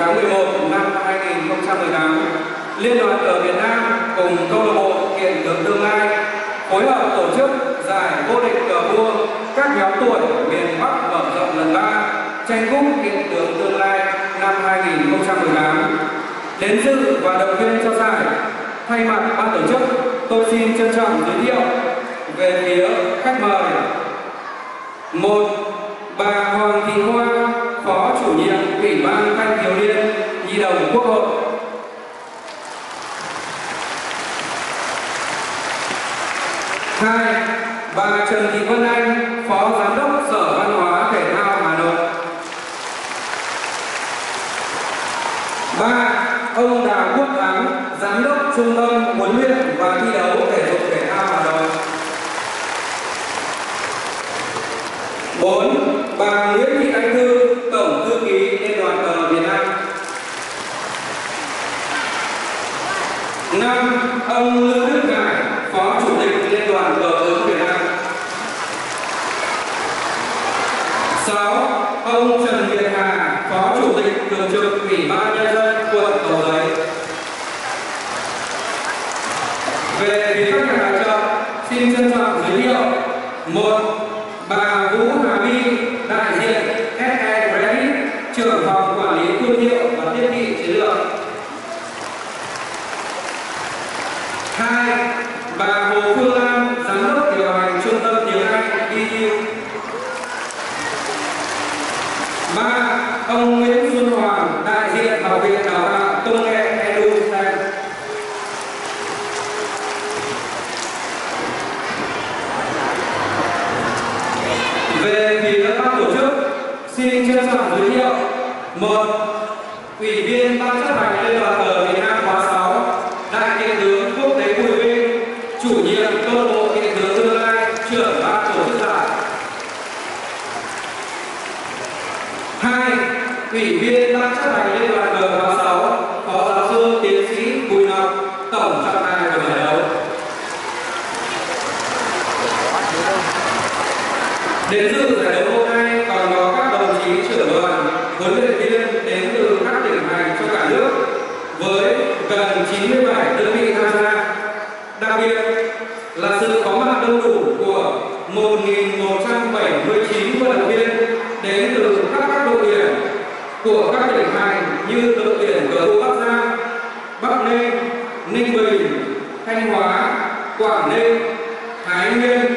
tháng 11 năm 2018, Liên đoàn cờ Việt Nam cùng câu lạc bộ Kiện Tướng Tương Lai phối hợp tổ chức giải vô địch cờ vua các nhóm tuổi miền Bắc mở rộng lần 3, tranh cúp Kiện Tướng Tương Lai năm 2018. Đến dự và động viên cho giải, thay mặt ban tổ chức, tôi xin trân trọng giới thiệu về phía khách mời: 1. Bà Hoàng Thị Hoa, Phó Chủ nhiệm Ủy ban Thanh thiếu niên Nhi đồng Quốc hội. 2. Bà Trần Thị Vân Anh, Phó Giám đốc Sở Văn hóa Thể thao Hà Nội. 3. Ông Đào Quốc Thắng, Giám đốc Trung tâm Huấn luyện và Thi đấu Thể dục Thể thao Hà Nội. 4. Bà Nguyễn Thị Anh Thư, Tổng thư ký Liên đoàn cờ Việt Nam. 5. Ông Lưu Đức Khải, Phó Chủ tịch Liên đoàn cờ tướng Việt Nam. 6. Ông Trần Việt Hà, Phó Chủ tịch Thường trực Ủy ban Nhân dân quận Cầu Giấy. Về phía các nhà tài trợ, xin trân trọng giới thiệu: 1. Bà Vũ Hà My, đại diện SE Credit, trưởng phòng quản lý thương hiệu và thiết bị chiến lược. 2. Bà Hồ Phương Lan, giám đốc điều hành trung tâm tiếng Anh EDU. 3. Ông Nguyễn Xuân Hoàng, đại diện Học viện Đào tạo Công nghệ EduSTEM. 4. Về phía ban tổ chức, xin trân trọng giới thiệu: 1. Ủy viên Ban chấp hành Liên đoàn cờ Việt Nam khóa 6, đại kiện tướng Quốc tế Bùi Vinh, chủ nhiệm câu lạc bộ Kiện Tướng Tương Lai, trưởng ban tổ chức giải. 2. Ủy viên Ban chấp hành Liên đoàn cờ khóa 6, Phó giáo sư tiến sĩ Bùi Ngọc, tổng trọng tài của giải đấu. Đến dự giải đấu hôm nay còn có các đồng chí trưởng đoàn, huấn luyện viên đến từ các tỉnh thành trong cả nước với gần 97 đơn vị tham gia. Đặc biệt là sự có mặt đông đủ của 1.179 vận động viên đến từ các đội tuyển của các tỉnh thành như đội tuyển cờ vua Bắc Giang, Bắc Ninh, Ninh Bình, Thanh Hóa, Quảng Ninh, Thái Nguyên,